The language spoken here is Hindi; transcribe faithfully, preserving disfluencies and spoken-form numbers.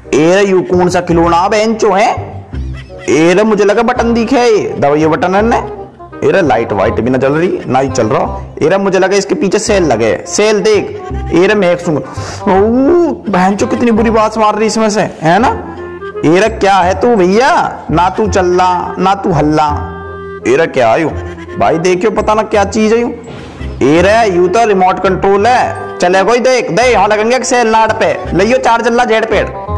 ए यू कौन सा खिलौना बेंचो है? ए मुझे लगा बटन दिखे, दबा ये बटन है ने। एरा लाइट वाइट भी ना जल रही, ना ही चल रहा। एरा मुझे लगा इसके पीछे सेल लगे, सेल देख। एरा मैं एक सुन, बहनचो कितनी बुरी बात मार रही इसमें से, है ना। एरा क्या है तू भैया, ना तू चल्ला ना तू हल्ला। एरा क्या है यू भाई, देखियो पता ना क्या चीज है यू। एरा यू तो रिमोट कंट्रोल है, चले कोई देख दे यहाँ लगेंगे सेल नाड़ पे, लियो चार जल्ला जेड पेड़।